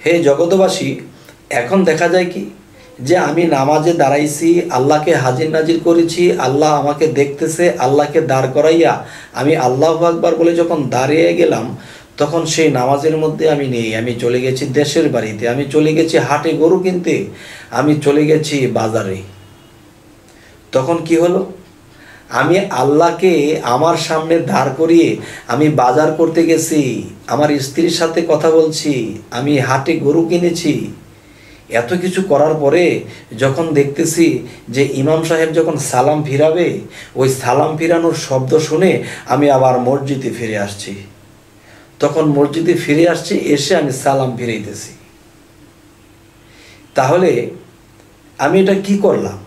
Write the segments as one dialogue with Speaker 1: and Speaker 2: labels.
Speaker 1: হে জগতবাসী, এখন দেখা যায় কি যে আমি নামাজে দাঁড়াইছি, আল্লাহকে হাজির নাজির করেছি, আল্লাহ আমাকে দেখতেছে, আল্লাহকে দাঁড় করাইয়া আমি আল্লাহু আকবার বলে যখন দাঁড়িয়ে গেলাম, তখন সেই নামাজের মধ্যে আমি নেই। আমি চলে গেছি দেশের বাড়িতে, আমি চলে গেছি হাটে গরু কিনতে, আমি চলে গেছি বাজারে। তখন কি হলো? আমি আল্লাহকে আমার সামনে দাঁড় করিয়ে আমি বাজার করতে গেছি, আমার স্ত্রীর সাথে কথা বলছি, আমি হাটে গরু কিনেছি। এত কিছু করার পরে যখন দেখতেছি যে ইমাম সাহেব যখন সালাম ফিরাবে, ওই সালাম ফিরানোর শব্দ শুনে আমি আবার মসজিদে ফিরে আসছি। তখন মসজিদে ফিরে আসছি, এসে আমি সালাম ফিরাইতেছি। তাহলে আমি এটা কি করলাম?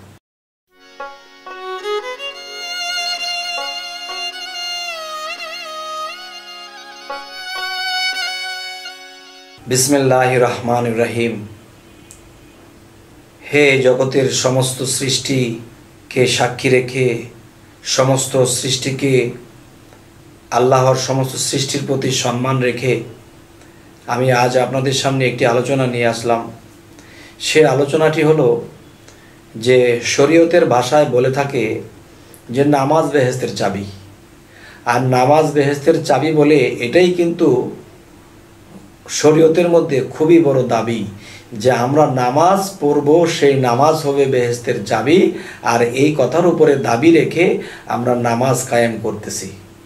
Speaker 1: বিসমিল্লাহির রহমানির রহিম। হে জগতের সমস্ত সৃষ্টিকে সাক্ষী রেখে, সমস্ত সৃষ্টিকে আল্লাহর সমস্ত সৃষ্টির প্রতি সম্মান রেখে আমি আজ আপনাদের সামনে একটি আলোচনা নিয়ে আসলাম। সে আলোচনাটি হলো যে শরীয়তের ভাষায় বলে থাকে যে নামাজ বেহেশতের চাবি। আর নামাজ বেহেশতের চাবি বলে এটাই কিন্তু শরীয়তের মধ্যে খুবই বড় দাবি যে আমরা নামাজ পড়ব, সেই নামাজ হবে বেহেশতের চাবি। আর এই কথার উপরে দাবি রেখে আমরা নামাজ কায়েম করতেছি।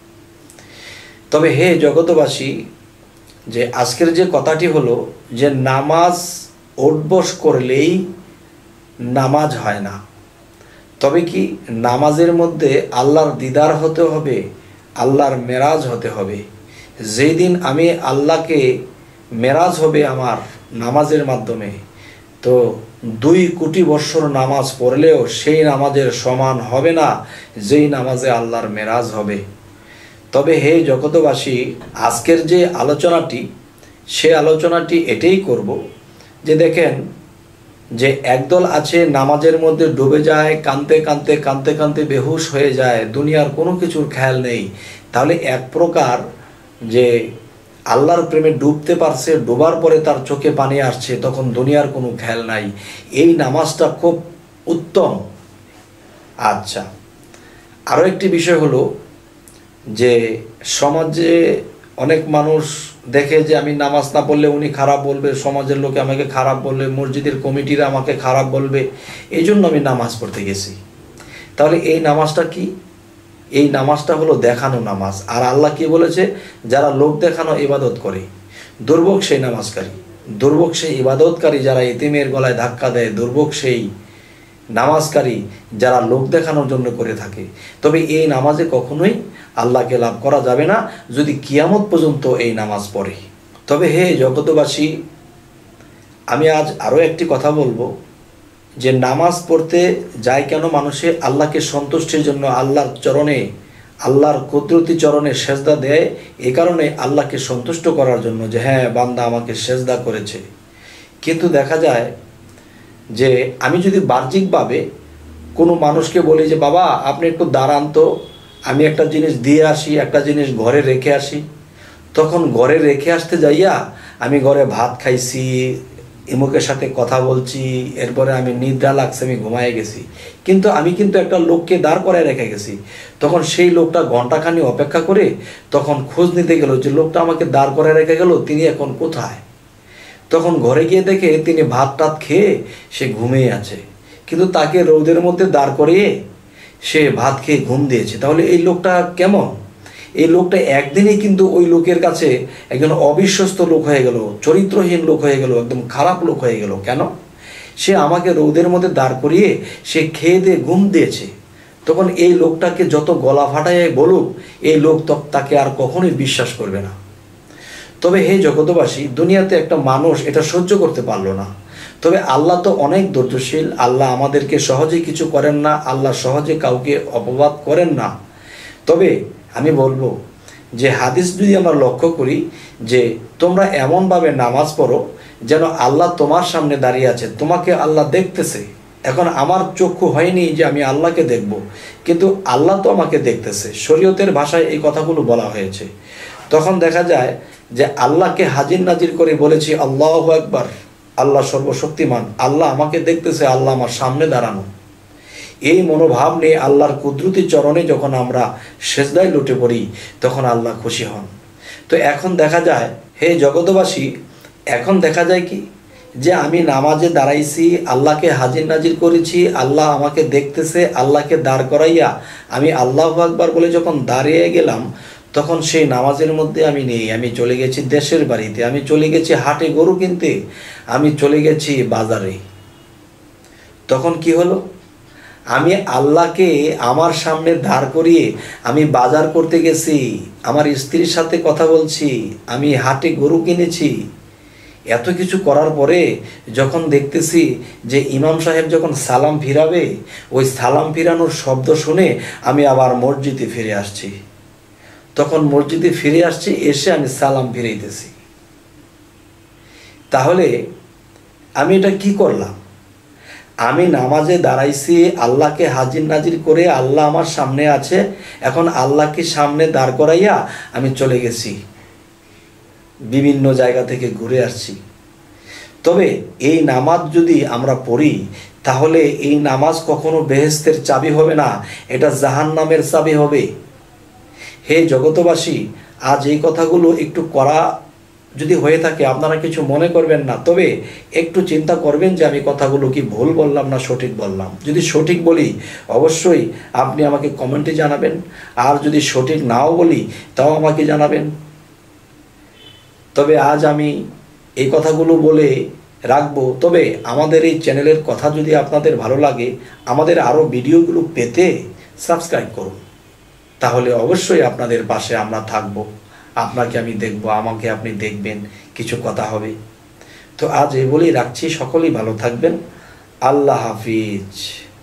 Speaker 1: তবে হে জগতবাসী, যে আজকের যে কথাটি হলো যে নামাজ উঠবস করলেই নামাজ হয় না। তবে কি নামাজের মধ্যে আল্লাহর দিদার হতে হবে, আল্লাহর মেরাজ হতে হবে। যেই দিন আমি আল্লাহকে মেরাজ হবে আমার নামাজের মাধ্যমে, তো 2 কোটি বৎসর নামাজ পড়লেও সেই নামাজের সমান হবে না যেই নামাজে আল্লাহর মেরাজ হবে। তবে হে জগতবাসী, আজকের যে আলোচনাটি, সে আলোচনাটি এটাই করব যে দেখেন যে একদল আছে নামাজের মধ্যে ডুবে যায়, কাঁদতে কাঁদতে কাঁদতে কাঁদতে বেহুশ হয়ে যায়, দুনিয়ার কোনো কিছুর খেয়াল নেই। তাহলে এক প্রকার যে আল্লাহর প্রেমে ডুবতে পারছে, ডোবার পরে তার চোখে পানি আসছে, তখন দুনিয়ার কোনো খেয়াল নাই। এই নামাজটা খুব উত্তম। আচ্ছা, আরও একটি বিষয় হলো যে সমাজে অনেক মানুষ দেখে যে আমি নামাজ না পড়লে উনি খারাপ বলবে, সমাজের লোকে আমাকে খারাপ বলবে, মসজিদের কমিটিরা আমাকে খারাপ বলবে, এই জন্য আমি নামাজ পড়তে গেছি। তাহলে এই নামাজটা কি? এই নামাজটা হলো দেখানো নামাজ। আর আল্লাহ কি বলেছে? যারা লোক দেখানো ইবাদত করে, দুর্ভোগ সেই নামাজকারী, দুর্ভোগ সেই ইবাদতকারী যারা এতিমের গলায় ধাক্কা দেয়, দুর্ভোগ সেই নামাজকারী যারা লোক দেখানোর জন্য করে থাকে। তবে এই নামাজে কখনোই আল্লাহকে লাভ করা যাবে না যদি কিয়ামত পর্যন্ত এই নামাজ পড়ে। তবে হে জগতবাসী, আমি আজ আরও একটি কথা বলবো যে নামাজ পড়তে যায় কেন মানুষে? আল্লাহকে সন্তুষ্টির জন্য, আল্লাহর চরণে, আল্লাহর কুদরতি চরণে সেজদা দেয়। এ কারণে আল্লাহকে সন্তুষ্ট করার জন্য যে হ্যাঁ বান্দা আমাকে সেজদা করেছে। কিন্তু দেখা যায় যে আমি যদি বাহ্যিকভাবে কোনো মানুষকে বলি যে বাবা আপনি একটু দাঁড়ান তো, আমি একটা জিনিস দিয়ে আসি, একটা জিনিস ঘরে রেখে আসি, তখন ঘরে রেখে আসতে যাইয়া আমি ঘরে ভাত খাইছি, ইমুকের সাথে কথা বলছি, এরপরে আমি নিদ্রা লাগছে, আমি ঘুমায় গেছি, কিন্তু আমি কিন্তু একটা লোককে দাঁড় করায় রেখে গেছি। তখন সেই লোকটা ঘন্টাখানি অপেক্ষা করে তখন খোঁজ নিতে গেল যে লোকটা আমাকে দাঁড় করায় রেখে গেল, তিনি এখন কোথায়? তখন ঘরে গিয়ে দেখে তিনি ভাত টাত খেয়ে সে ঘুমিয়ে আছে, কিন্তু তাকে রোদের মধ্যে দাঁড় করিয়ে সে ভাত খেয়ে ঘুম দিয়েছে। তাহলে এই লোকটা কেমন? এই লোকটা একদিনেই কিন্তু ওই লোকের কাছে একজন অবিশ্বস্ত লোক হয়ে গেল, চরিত্রহীন লোক হয়ে গেল, একদম খারাপ লোক হয়ে গেল। কেন? সে আমাকে রোদের মধ্যে দাঁড় করিয়ে সে খেয়ে দিয়ে ঘুম দিয়েছে। তখন এই লোকটাকে যত গলা ফাটায় বলুক, এই লোক তাকে আর কখনোই বিশ্বাস করবে না। তবে হে জগতবাসী, দুনিয়াতে একটা মানুষ এটা সহ্য করতে পারলো না। তবে আল্লাহ তো অনেক ধৈর্যশীল, আল্লাহ আমাদেরকে সহজে কিছু করেন না, আল্লাহ সহজে কাউকে অপবাদ করেন না। তবে আমি বলবো যে হাদিস যদি আমরা লক্ষ্য করি যে তোমরা এমনভাবে নামাজ পড়ো যেন আল্লাহ তোমার সামনে দাঁড়িয়ে আছে, তোমাকে আল্লাহ দেখতেছে। এখন আমার চক্ষু হয়নি যে আমি আল্লাহকে দেখব, কিন্তু আল্লাহ তো আমাকে দেখতেছে। শরীয়তের ভাষায় এই কথাগুলো বলা হয়েছে। তখন দেখা যায় যে আল্লাহকে হাজির নাজির করে বলেছি আল্লাহু আকবার, আল্লাহ সর্বশক্তিমান, আল্লাহ আমাকে দেখতেছে, আল্লাহ আমার সামনে দাঁড়ানো। এই মনোভাব নিয়ে আল্লাহর কুদরতি চরণে যখন আমরা সেজদায় লুটে পড়ি তখন আল্লাহ খুশি হন। তো এখন দেখা যায়, হে জগতবাসী, এখন দেখা যায় কি যে আমি নামাজে দাঁড়াইছি, আল্লাহকে হাজির নাজির করেছি, আল্লাহ আমাকে দেখতেছে, আল্লাহকে দাঁড় করাইয়া আমি আল্লাহু আকবার বলে যখন দাঁড়িয়ে গেলাম, তখন সেই নামাজের মধ্যে আমি নেই। আমি চলে গেছি দেশের বাড়িতে, আমি চলে গেছি হাটে গরু কিনতে, আমি চলে গেছি বাজারে। তখন কি হলো? আমি আল্লাহকে আমার সামনে দাঁড় করিয়ে আমি বাজার করতে গেছি, আমার স্ত্রীর সাথে কথা বলছি, আমি হাটে গরু কিনেছি। এত কিছু করার পরে যখন দেখতেছি যে ইমাম সাহেব যখন সালাম ফিরাবে, ওই সালাম ফিরানোর শব্দ শুনে আমি আবার মসজিদে ফিরে আসছি। তখন মসজিদে ফিরে আসছি, এসে আমি সালাম ফিরাইতেছি। তাহলে আমি এটা কি করলাম? আমি নামাজে দাঁড়াইছি, আল্লাহকে হাজির নাজির করে, আল্লাহ আমার সামনে আছে, এখন আল্লাহকে সামনে দাঁড় করাইয়া আমি চলে গেছি, বিভিন্ন জায়গা থেকে ঘুরে আসছি। তবে এই নামাজ যদি আমরা পড়ি তাহলে এই নামাজ কখনো বেহেশতের চাবি হবে না, এটা জাহান্নামের চাবি হবে। হে জগতবাসী, আজ এই কথাগুলো একটু করা যদি হয়ে থাকে আপনারা কিছু মনে করবেন না, তবে একটু চিন্তা করবেন যে আমি কথাগুলো কি ভুল বললাম না সঠিক বললাম। যদি সঠিক বলি অবশ্যই আপনি আমাকে কমেন্টে জানাবেন, আর যদি সঠিক নাও বলি তাও আমাকে জানাবেন। তবে আজ আমি এই কথাগুলো বলে রাখবো। তবে আমাদের এই চ্যানেলের কথা যদি আপনাদের ভালো লাগে, আমাদের আরও ভিডিওগুলো পেতে সাবস্ক্রাইব করুন, তাহলে অবশ্যই আপনাদের পাশে আমরা থাকবো। আপনাকে আমি দেখব, আমাকে আপনি দেখবেন, কিছু কথা হবে। তো আজ এই বলেই রাখছি, সকলেই ভালো থাকবেন। আল্লাহ হাফিজ।